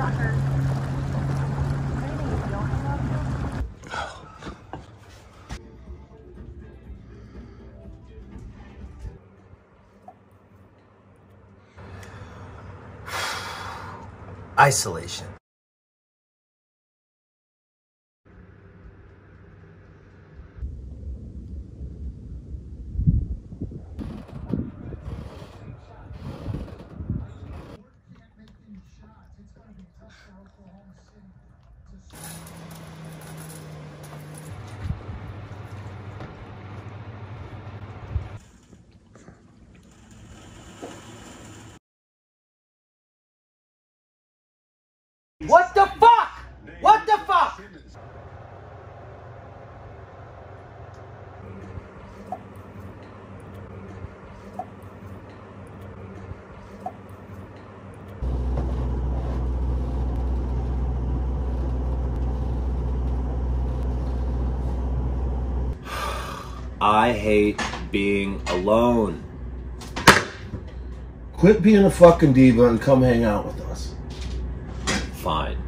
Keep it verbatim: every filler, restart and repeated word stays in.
Isolation. What the fuck? What the fuck? I hate being alone. Quit being a fucking diva and come hang out with us. Fine.